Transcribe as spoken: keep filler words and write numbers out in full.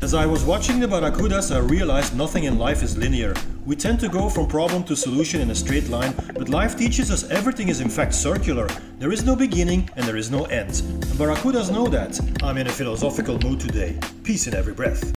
As I was watching the Barracudas, I realized nothing in life is linear. We tend to go from problem to solution in a straight line, but life teaches us everything is in fact circular. There is no beginning and there is no end. And Barracudas know that. I'm in a philosophical mood today. Peace in every breath.